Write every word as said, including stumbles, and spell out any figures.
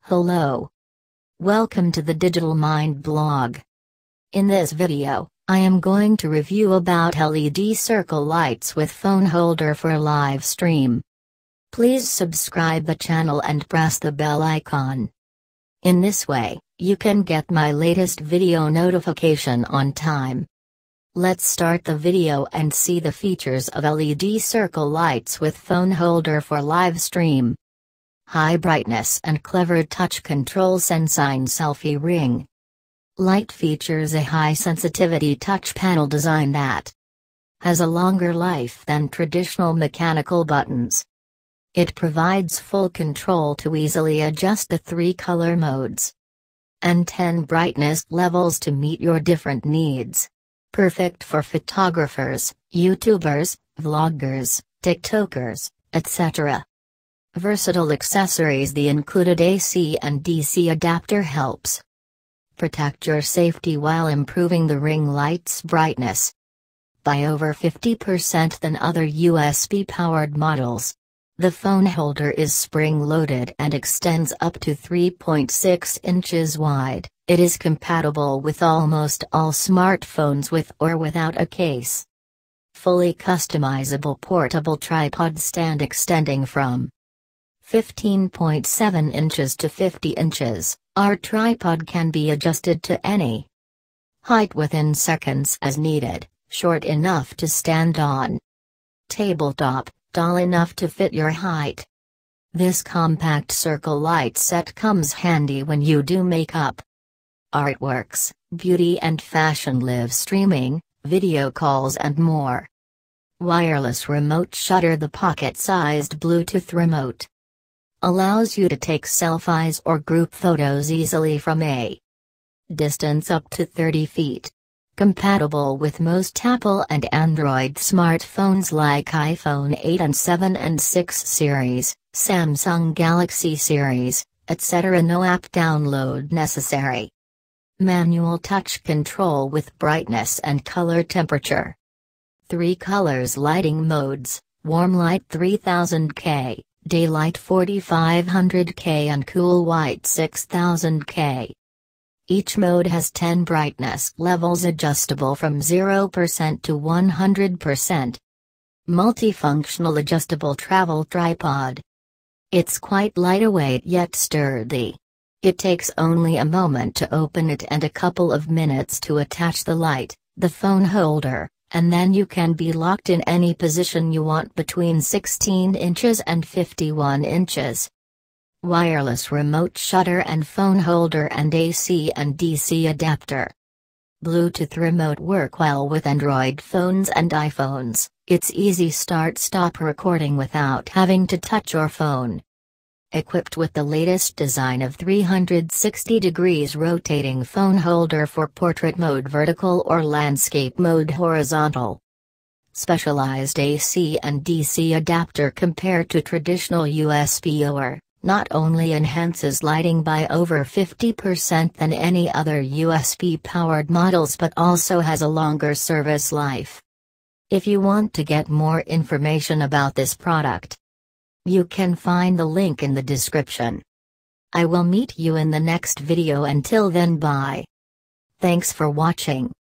Hello. Welcome to the Digital Mind blog. In this video, I am going to review about L E D circle lights with phone holder for live stream. Please subscribe the channel and press the bell icon. In this way, you can get my latest video notification on time. Let's start the video and see the features of L E D circle lights with phone holder for live stream. High brightness and clever touch control Sensign selfie ring. Light features a high sensitivity touch panel design that has a longer life than traditional mechanical buttons. It provides full control to easily adjust the three color modes and ten brightness levels to meet your different needs. Perfect for photographers, YouTubers, vloggers, TikTokers, et cetera. Versatile accessories. The included A C and D C adapter helps protect your safety while improving the ring light's brightness by over fifty percent than other U S B-powered models. The phone holder is spring-loaded and extends up to three point six inches wide. It is compatible with almost all smartphones with or without a case. Fully customizable portable tripod stand extending from fifteen point seven inches to fifty inches. Our tripod can be adjusted to any height within seconds as needed, short enough to stand on, tabletop, tall enough to fit your height. This compact circle light set comes handy when you do makeup, artworks, beauty and fashion, live streaming, video calls and more. Wireless remote shutter. The pocket-sized Bluetooth remote allows you to take selfies or group photos easily from a distance up to thirty feet. Compatible with most Apple and Android smartphones like iPhone eight and seven and six series, Samsung Galaxy series, et cetera. No app download necessary. Manual touch control with brightness and color temperature. Three colors lighting modes: warm light three thousand K, daylight forty-five hundred K and cool white six thousand K. Each mode has ten brightness levels adjustable from zero percent to one hundred percent. Multifunctional adjustable travel tripod. It's quite lightweight yet sturdy. It takes only a moment to open it and a couple of minutes to attach the light, the phone holder, and then you can be locked in any position you want between sixteen inches and fifty-one inches. Wireless remote shutter and phone holder and A C and D C adapter. Bluetooth remote work well with Android phones and iPhones. It's easy start-stop recording without having to touch your phone. Equipped with the latest design of three hundred sixty degrees rotating phone holder for portrait mode vertical or landscape mode horizontal. Specialized A C and D C adapter compared to traditional U S B or not only enhances lighting by over fifty percent than any other U S B-powered models but also has a longer service life. If you want to get more information about this product, you can find the link in the description. I will meet you in the next video. Until then, bye. Thanks for watching.